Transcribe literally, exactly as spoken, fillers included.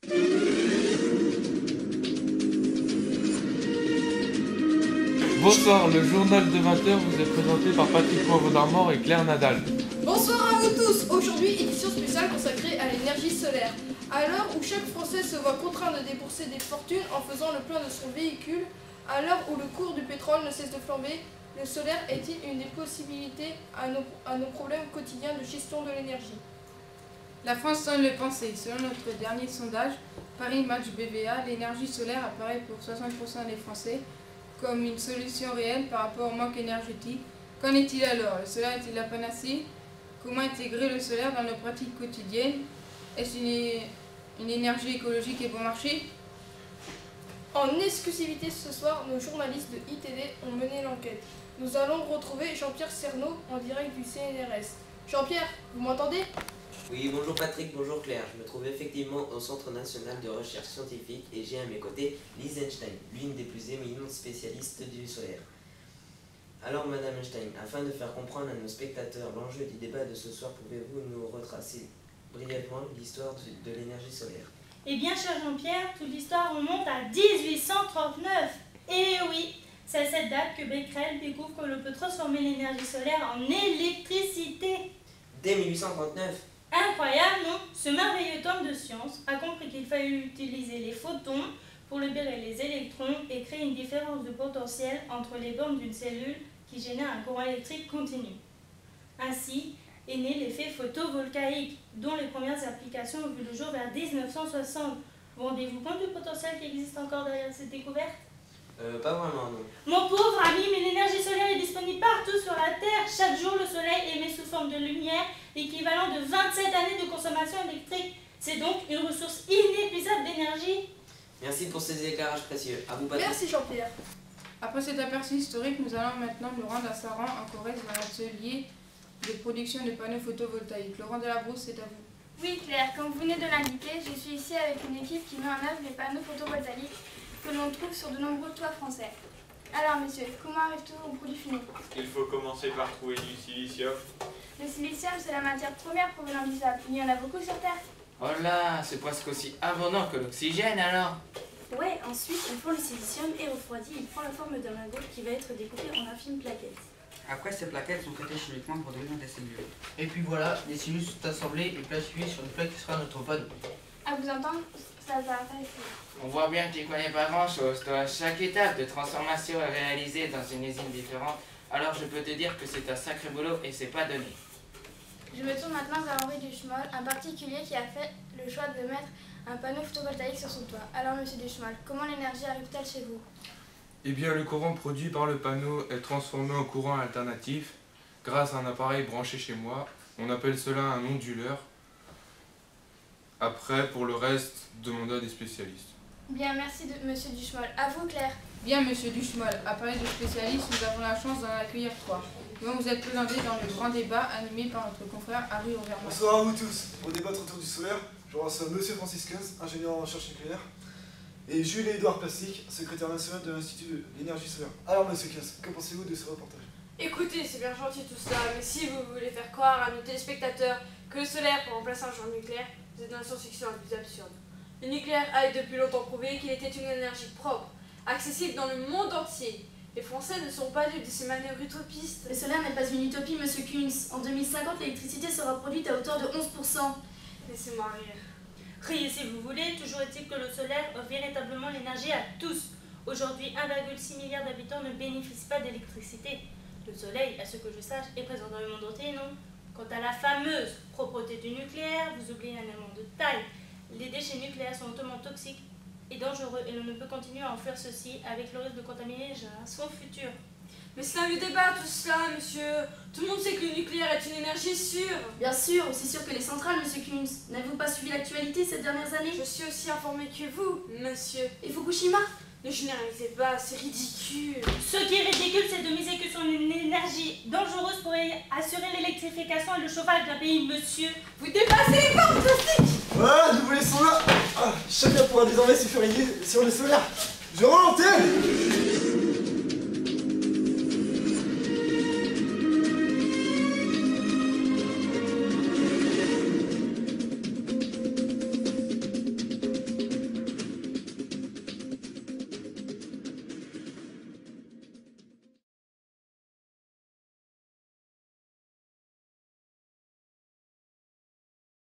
Bonsoir, le journal de vingt heures vous est présenté par Patrick Poivre-d'Armor et Claire Nadal. Bonsoir à vous tous. Aujourd'hui, édition spéciale consacrée à l'énergie solaire. À l'heure où chaque Français se voit contraint de débourser des fortunes en faisant le plein de son véhicule, à l'heure où le cours du pétrole ne cesse de flamber, le solaire est-il une des possibilités à nos, à nos problèmes quotidiens de gestion de l'énergie? La France sonne le penser. Selon notre dernier sondage, Paris Match B V A, l'énergie solaire apparaît pour soixante pour cent des Français comme une solution réelle par rapport au manque énergétique. Qu'en est-il alors? Le solaire est-il la panacée? Comment intégrer le solaire dans nos pratiques quotidiennes? Est-ce une, une énergie écologique et bon marché? En exclusivité ce soir, nos journalistes de I T D ont mené l'enquête. Nous allons retrouver Jean-Pierre Cernaud en direct du C N R S. Jean-Pierre, vous m'entendez? Oui, bonjour Patrick, bonjour Claire. Je me trouve effectivement au Centre national de recherche scientifique et j'ai à mes côtés Lise Einstein, l'une des plus éminentes spécialistes du solaire. Alors Madame Einstein, afin de faire comprendre à nos spectateurs l'enjeu du débat de ce soir, pouvez-vous nous retracer brièvement l'histoire de, de l'énergie solaire? Eh bien, cher Jean-Pierre, toute l'histoire remonte à mille huit cent trente-neuf. Et oui, c'est à cette date que Becquerel découvre que l'on peut transformer l'énergie solaire en électricité. Dès mille huit cent trente-neuf? Incroyable, non? Ce merveilleux homme de science a compris qu'il fallait utiliser les photons pour libérer les électrons et créer une différence de potentiel entre les bornes d'une cellule qui génère un courant électrique continu. Ainsi est né l'effet photovoltaïque, dont les premières applications ont vu le jour vers mille neuf cent soixante. Vous rendez-vous compte du potentiel qui existe encore derrière cette découverte? Euh, pas vraiment, non. Mon pauvre ami, mais l'énergie solaire est disponible partout sur la Terre. Chaque jour, le soleil émet sous forme de lumière l'équivalent de vingt-sept années de consommation électrique. C'est donc une ressource inépuisable d'énergie. Merci pour ces éclairages précieux. À vous, Patrick. Merci Jean-Pierre. Après cet aperçu historique, nous allons maintenant nous rendre à Saran, en Corrèze, dans l'atelier de production de panneaux photovoltaïques. Laurent Delabrousse, c'est à vous. Oui Claire, comme vous venez de l'indiquer, je suis ici avec une équipe qui met en œuvre les panneaux photovoltaïques que l'on trouve sur de nombreux toits français. Alors messieurs, comment arrive-t-on au produit fini? Il faut commencer par trouver du silicium. Le silicium, c'est la matière première provenant du sable. Il y en a beaucoup sur Terre. Oh là, c'est presque aussi abondant que l'oxygène alors. Ouais, ensuite on prend le silicium et refroidi, il prend la forme d'un lingot qui va être découpé en infimes plaquettes. Après, ces plaquettes sont traitées chimiquement pour devenir des cellules. Et puis voilà, les cellules sont assemblées et plastifiées sur une plaque qui sera notre panneau. À vous entendre, ça va pas ici. On voit bien que tu connais pas grand chose, toi. Chaque étape de transformation est réalisée dans une usine différente. Alors je peux te dire que c'est un sacré boulot et c'est pas donné. Je me tourne maintenant vers Henri Duchemol, un particulier qui a fait le choix de mettre un panneau photovoltaïque sur son toit. Alors monsieur Duchemol, comment l'énergie arrive-t-elle chez vous? Eh bien, le courant produit par le panneau est transformé en courant alternatif grâce à un appareil branché chez moi. On appelle cela un onduleur. Après, pour le reste, demandez à des spécialistes. Bien, merci de, monsieur Duchemol. À vous Claire. Bien monsieur Duchemol, à parler de spécialistes, nous avons la chance d'en accueillir trois. Nous allons vous être présentés dans le grand débat animé par notre confrère Harry Auvergnat. Bonsoir à vous tous. Pour débattre autour du solaire, je reçois monsieur Francis Quinze, ingénieur en recherche nucléaire, et Jules-Édouard Plastic, secrétaire national de l'Institut de l'énergie solaire. Alors monsieur Quinze, que pensez-vous de ce reportage? Écoutez, c'est bien gentil tout ça, mais si vous voulez faire croire à nos téléspectateurs que le solaire peut remplacer un champ nucléaire, vous êtes dans la science-fiction la plus absurde. Le nucléaire a depuis longtemps prouvé qu'il était une énergie propre, accessible dans le monde entier. Les Français ne sont pas dupes de ces manœuvres utopistes. Le solaire n'est pas une utopie, monsieur Kunz. En deux mille cinquante, l'électricité sera produite à hauteur de onze pour cent. Laissez-moi rire. Riez si vous voulez, toujours est-il que le solaire offre véritablement l'énergie à tous. Aujourd'hui, un virgule six milliard d'habitants ne bénéficient pas d'électricité. Le soleil, à ce que je sache, est présent dans le monde entier, non? Quant à la fameuse propreté du nucléaire, vous oubliez un élément de taille. Les déchets nucléaires sont hautement toxiques et dangereux et l'on ne peut continuer à enfouir ceci avec le risque de contaminer les générations futures. Mais c'est un vieux débat tout cela, monsieur. Tout le monde sait que le nucléaire est une énergie sûre. Bien sûr, aussi sûr que les centrales, monsieur Kunz. N'avez-vous pas suivi l'actualité ces dernières années? Je suis aussi informé que vous, monsieur. Et Fukushima? Ne généralisez pas, c'est ridicule. Ce qui est ridicule, c'est de miser que sur une énergie dangereuse pour assurer l'électrification et le chauffage d'un pays, monsieur. Vous dépassez les bornes plastiques. Voilà, nous vous laissons là. Ah, chacun pourra désormais se faire une idée sur le solaire. Je rentre.